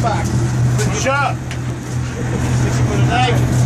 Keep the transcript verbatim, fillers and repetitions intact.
back. Shut up. This is for the night.